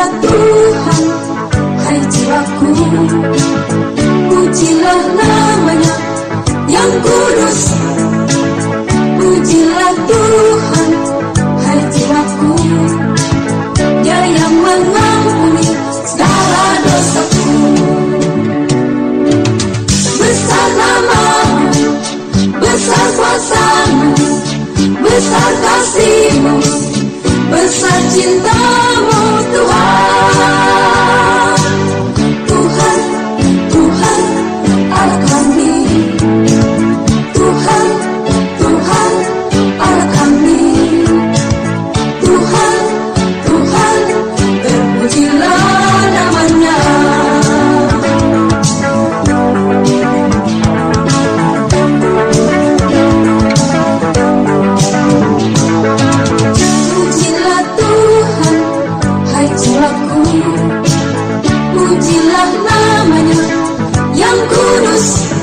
Pujilah Tuhan, hai jiwaku. Pujilah namanya yang kudus. Pujilah Tuhan, hai jiwaku. Dia yang mengampuni segala dosaku. Besar namamu, besar kuasamu, besar kasihmu, besar cintamu Tuhan. Tuhan, Tuhan Allah kami. Tuhan, Tuhan Allah kami. Tuhan, Tuhan terpujilah namanya. Pujilah Tuhan, hai jiwaku. Pujilah namanya yang kudus.